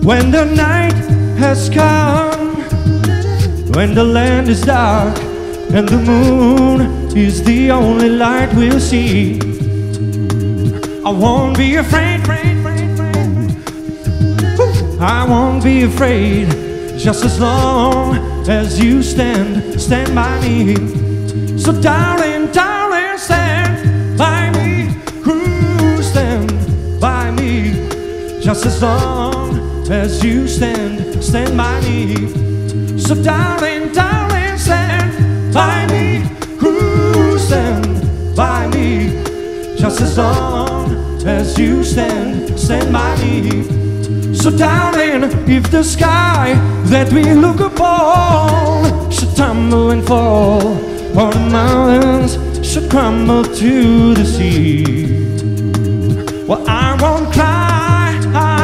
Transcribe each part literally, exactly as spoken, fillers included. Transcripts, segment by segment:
When the night has come, when the land is dark and the moon is the only light we'll see, I won't be afraid, afraid, afraid, afraid. I won't be afraid, just as long as you stand, stand by me. So darling, darling, stand by me. Ooh, stand by me, just as long as you stand, stand by me. So darling, darling, stand by me. Ooh, stand by me, just as long as you stand, stand by me. So darling, if the sky that we look upon should tumble and fall, or the mountains should crumble to the sea, well, I won't cry,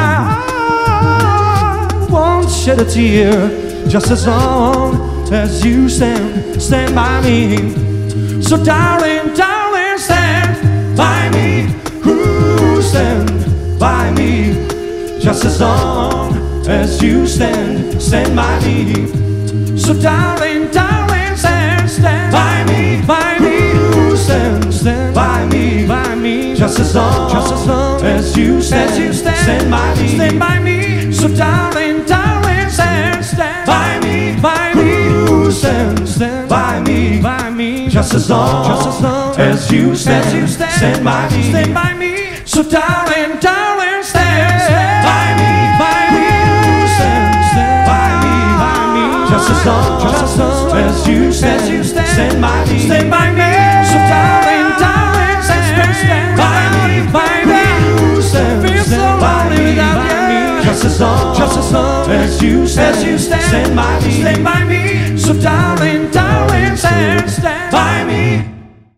I won't shed a tear, just as long as you stand, stand by me. So darling, darling, stand by me. Ooh, stand by me, just as long as you stand, stand by me. So darling, darling, stand, stand by me, by me. Ooh, stand, stand by me, by me. Just as long, just as long as you stand, as you stand, stand by me, stand by me. So darling, darling, stand, stand by me, by me. Ooh, stand, stand by me, by me. Just as long, just as long as you stand, as you stand, stand by me, stand by me. So darling, darling, stand, stand by me, by me. Ooh, stand, stand by me, by me. Just as long, just as long as you stand, as you stand, stand by me, stand by me. So darling, darling, stand, stand by me, by me. Ooh, stand, stand by me, by me. Just as long, just as long as you stand, as you stand, stand by me, stand by me. So darling.